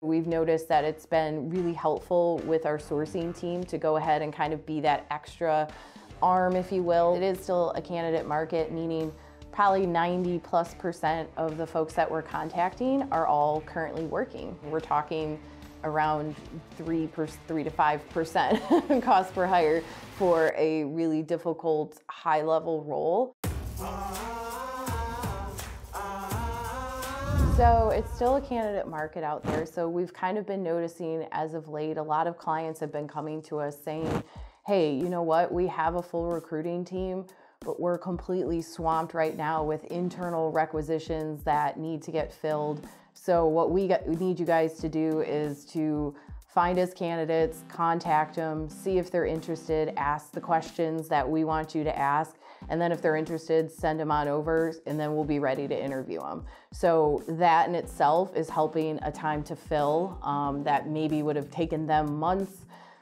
We've noticed that it's been really helpful with our sourcing team to go ahead and kind of be that extra arm, if you will. It is still a candidate market, meaning probably 90+% of the folks that we're contacting are all currently working. We're talking around 3 to 5% cost per hire for a really difficult high-level role. So it's still a candidate market out there. So we've kind of been noticing as of late, a lot of clients have been coming to us saying, hey, you know what, we have a full recruiting team, but we're completely swamped right now with internal requisitions that need to get filled. So what we need you guys to do is to find us candidates, contact them, see if they're interested, ask the questions that we want you to ask, and then if they're interested, send them on over, and then we'll be ready to interview them. So that in itself is helping a time to fill that maybe would have taken them months,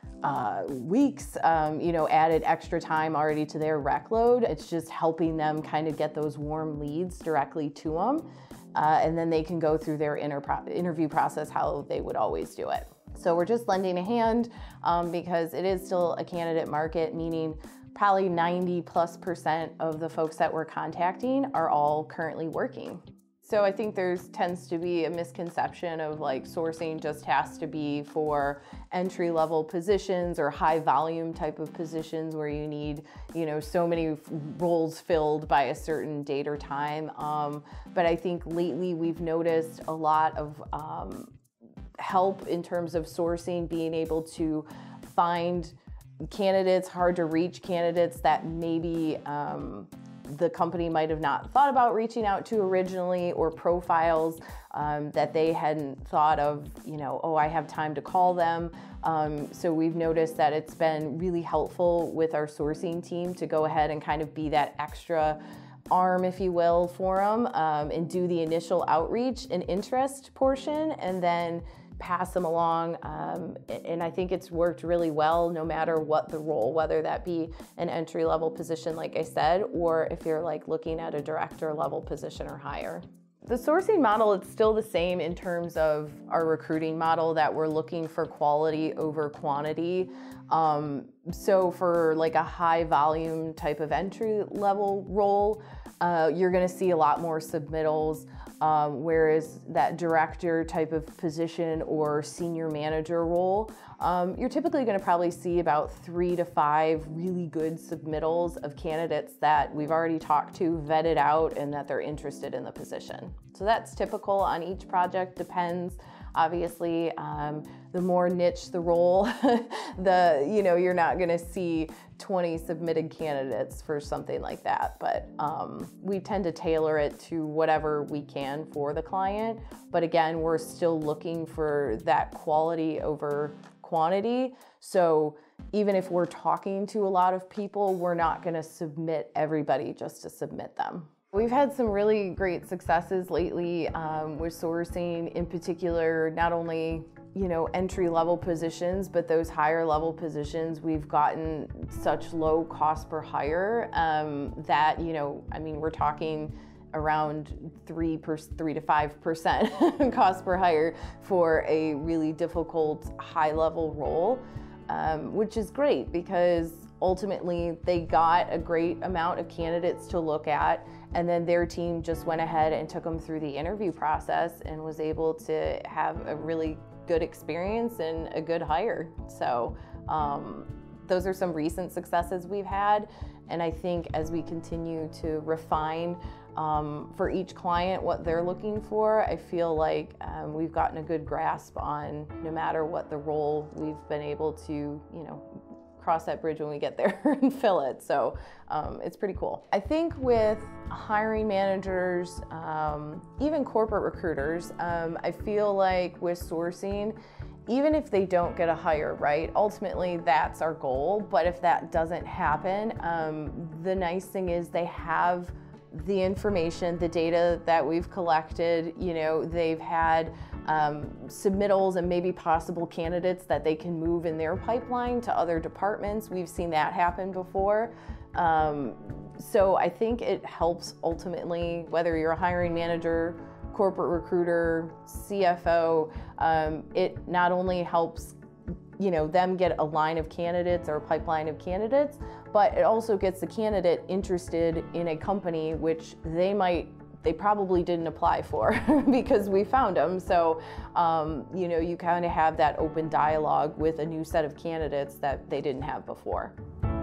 weeks, added extra time already to their rec load. It's just helping them kind of get those warm leads directly to them, and then they can go through their interview process how they would always do it. So we're just lending a hand because it is still a candidate market, meaning probably 90+% of the folks that we're contacting are all currently working. So I think tends to be a misconception of like sourcing just has to be for entry-level positions or high volume type of positions where you need, so many roles filled by a certain date or time. But I think lately we've noticed a lot of help in terms of sourcing, being able to find candidates, hard to reach candidates that maybe the company might have not thought about reaching out to originally, or profiles that they hadn't thought of, oh, I have time to call them. So we've noticed that it's been really helpful with our sourcing team to go ahead and kind of be that extra arm, if you will, for them and do the initial outreach and interest portion, and then pass them along, and I think it's worked really well no matter what the role, whether that be an entry-level position like I said, or if you're like looking at a director level position or higher. The sourcing model, it's still the same in terms of our recruiting model, that we're looking for quality over quantity. So for like a high volume type of entry level role, you're gonna see a lot more submittals, whereas that director type of position or senior manager role, you're typically gonna probably see about 3 to 5 really good submittals of candidates that we've already talked to, vetted out, and that they're interested in the position. So that's typical on each project, depends. Obviously, the more niche the role, you're not gonna see 20 submitted candidates for something like that. But we tend to tailor it to whatever we can for the client. But again, we're still looking for that quality over quantity. So even if we're talking to a lot of people, we're not gonna submit everybody just to submit them. We've had some really great successes lately with sourcing, in particular, not only entry-level positions, but those higher-level positions. We've gotten such low cost per hire that we're talking around 3 to 5% cost per hire for a really difficult high-level role, which is great because ultimately they got a great amount of candidates to look at, and then their team just went ahead and took them through the interview process and was able to have a really good experience and a good hire. So those are some recent successes we've had, and I think as we continue to refine for each client what they're looking for, I feel like we've gotten a good grasp on no matter what the role, we've been able to cross that bridge when we get there and fill it. So it's pretty cool. I think with hiring managers, even corporate recruiters, I feel like with sourcing, even if they don't get a hire, right? Ultimately, that's our goal. But if that doesn't happen, the nice thing is they have the information, the data that we've collected. They've had submittals and maybe possible candidates that they can move in their pipeline to other departments. We've seen that happen before. So I think it helps ultimately, whether you're a hiring manager corporate recruiter, CFO, it not only helps them get a line of candidates or a pipeline of candidates, but it also gets the candidate interested in a company which they probably didn't apply for because we found them. So, you kind of have that open dialogue with a new set of candidates that they didn't have before.